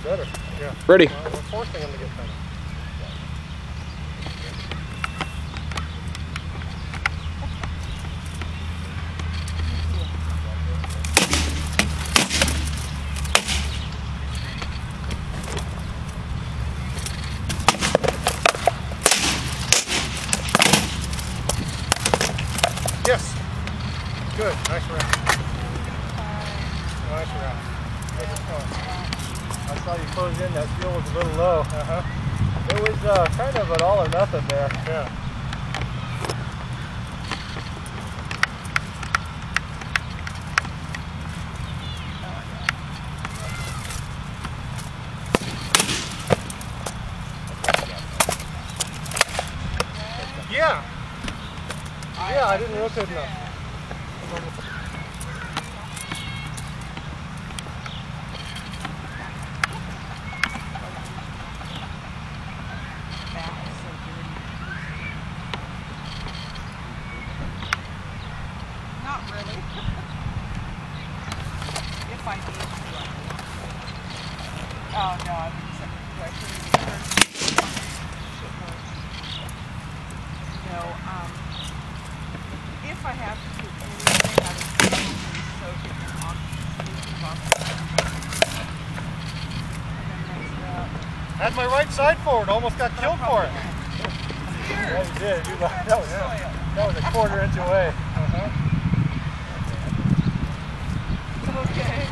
better. Yeah. Ready. We're forcing him to get better. Yes. Good. Nice round. Nice round. I saw you close in. That fuel was a little low. It was kind of an all or nothing there. Yeah. Yeah. Yeah, I didn't rotate enough. Not really. If I need to. Oh no, I didn't send it to I No, if I have to do anything, I would probably soak it in oxygen. Had my right side forward, almost got killed for it. Yeah, you did. That was a quarter inch away. Okay.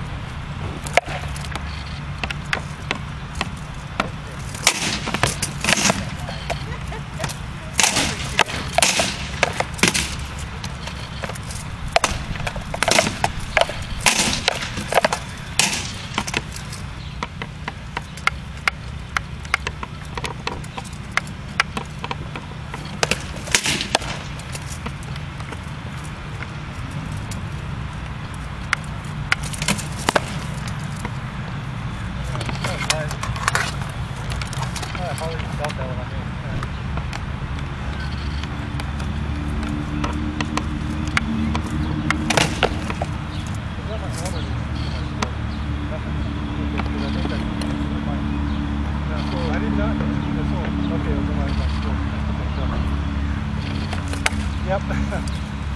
I probably felt that one on me. I did not know this hole. Okay, it was in my school. Yep.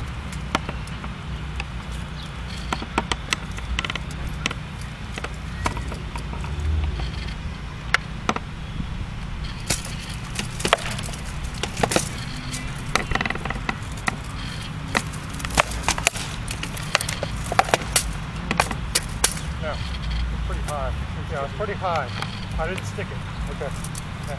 Yeah, it's pretty high. Yeah, it's pretty high. I didn't stick it. Okay. Yeah.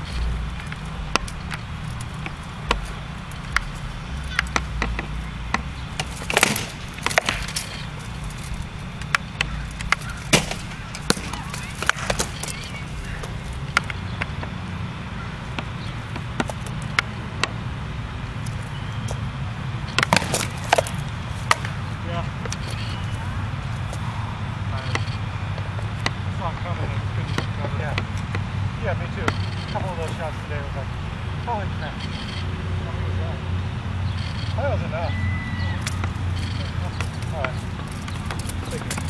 Yeah, me too. A couple of those shots today was like, holy crap. That was enough. Alright.